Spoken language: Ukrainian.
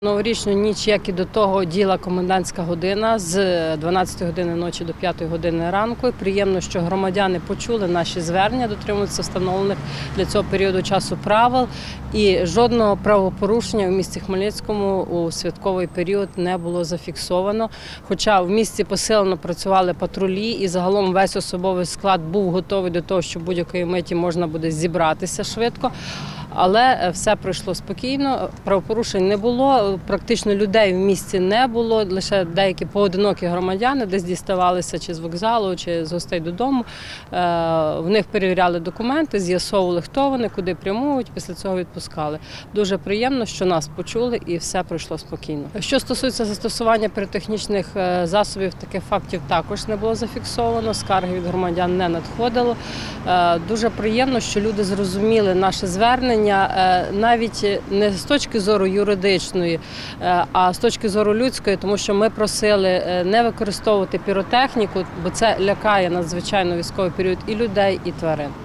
Новорічну ніч, як і до того, діяла комендантська година з 12 години ночі до 5 години ранку. І приємно, що громадяни почули наші звернення, дотримуються встановлених для цього періоду часу правил. І жодного правопорушення в місті Хмельницькому у святковий період не було зафіксовано. Хоча в місті посилено працювали патрулі і загалом весь особовий склад був готовий до того, що будь-якої миті можна буде зібратися швидко. Але все пройшло спокійно, правопорушень не було, практично людей в місті не було, лише деякі поодинокі громадяни десь діставалися чи з вокзалу, чи з гостей додому. В них перевіряли документи, з'ясовували, хто вони, куди прямують, після цього відпускали. Дуже приємно, що нас почули і все пройшло спокійно. Що стосується застосування піротехнічних засобів, таких фактів також не було зафіксовано, скарги від громадян не надходило. Дуже приємно, що люди зрозуміли наше звернення, навіть не з точки зору юридичної, а з точки зору людської, тому що ми просили не використовувати піротехніку, бо це лякає надзвичайно військовий період і людей, і тварин.